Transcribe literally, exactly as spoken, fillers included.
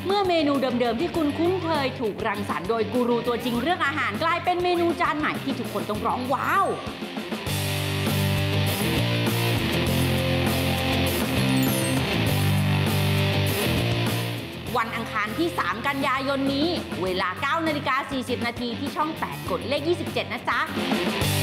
เมื่อเมนูเดิมๆที่คุณคุ้นเคยถูกรังสรรค์โดยกูรูตัวจริงเรื่องอาหารกลายเป็นเมนูจานใหม่ที่ทุกคนต้องร้องว้าววันอังคารที่สามกันยายนนี้เวลา เก้านาฬิกาสี่สิบนาทีที่ช่องแปดกดเลขยี่สิบเจ็ดนะจ๊ะ